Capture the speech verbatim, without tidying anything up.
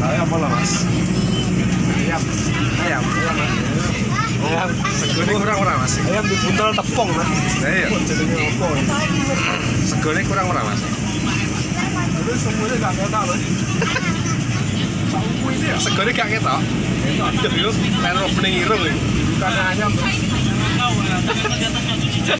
Ayam apa mas? Ayam. Ayam. Ayam mas. Ayam. Segone kurang ora mas? Ayam di buntel tepung mas. Iya. Jenenge opo? Segone kurang ora mas? Terus semuanya gak ketok mas. Segone gak ketok. Ketok. Yo, main opening irung. Bukan ayam.